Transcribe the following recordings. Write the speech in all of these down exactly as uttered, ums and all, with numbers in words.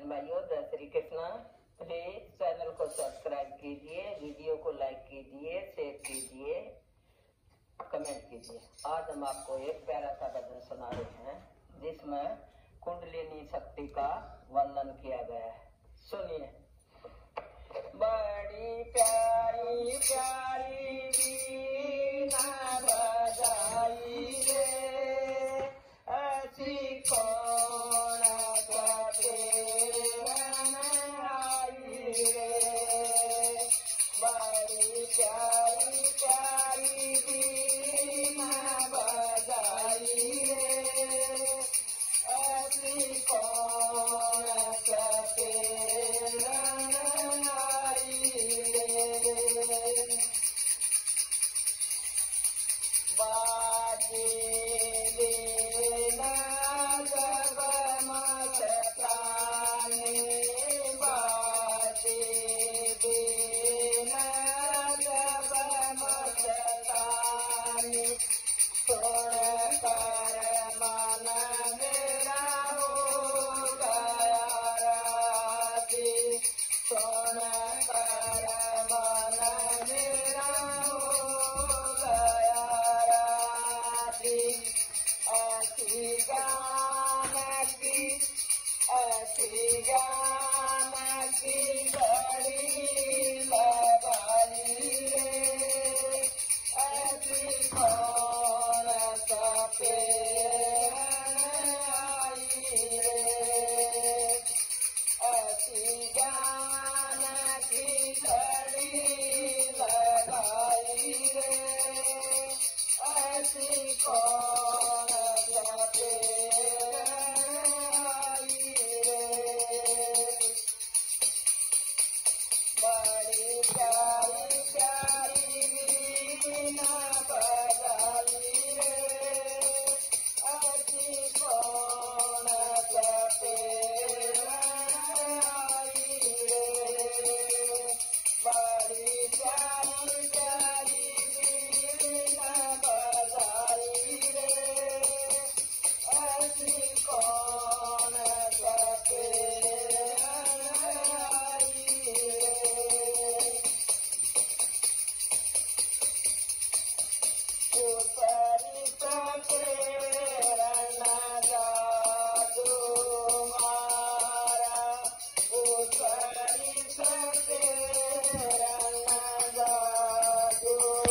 बहन भाइयों, जय श्री कृष्ण। प्लीज चैनल को सब्सक्राइब कीजिए, वीडियो को लाइक कीजिए, शेयर कीजिए, कमेंट कीजिए। आज हम आपको एक प्यारा सा भजन सुना रहे हैं जिसमें कुंडलिनी शक्ति का वर्णन किया गया है। सुनिए। बड़ी प्यारी प्यारी वीणा बजाई रे, ऐसी कौन आई रे। बड़ी प्यारी प्यारी वीणा बजाई रे, ऐसी कौन बाजे देना जब मस्ताने, बाजे देना जब मस्ताने, सुन कर मन मेरा हो गया राजी, सुन कर मन मेरा ऐसी गान की ऐसी गान की घड़ी लगाई रे, ऐसी कौन सा प्रेम आई रे। ऐसी गान की घड़ी लगाई रे, ऐसी कौन बड़ी प्यारी प्यारी वीणा बजाई रे, ऐसी कौन आई रे। बड़ी प्यारी प्यारी वीणा बजाई रे, ऐसी कौन ऊपरी सफेद जादू मारा, ऊपरी सफेद जादू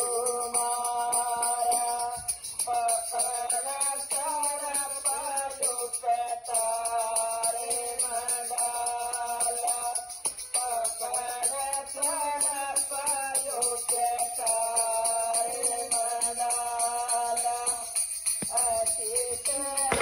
मारा, पकड़ सारा पलू पे तारे मंडाला, पकड़ सारा पलू पे तारे मंडाला, ऐसी